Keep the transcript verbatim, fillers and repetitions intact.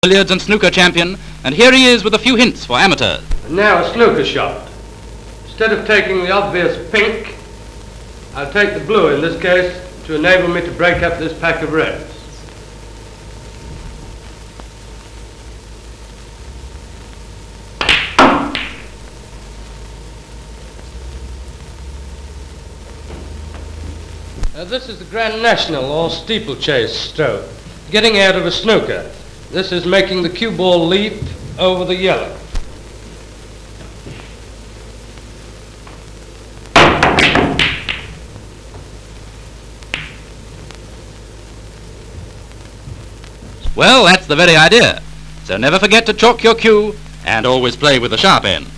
billiards and snooker champion, and here he is with a few hints for amateurs. And now a snooker shot. Instead of taking the obvious pink, I'll take the blue in this case to enable me to break up this pack of reds. Now this is the Grand National or steeplechase stroke, getting out of a snooker. This is making the cue ball leap over the yellow. Well, that's the very idea. So never forget to chalk your cue and always play with the sharp end.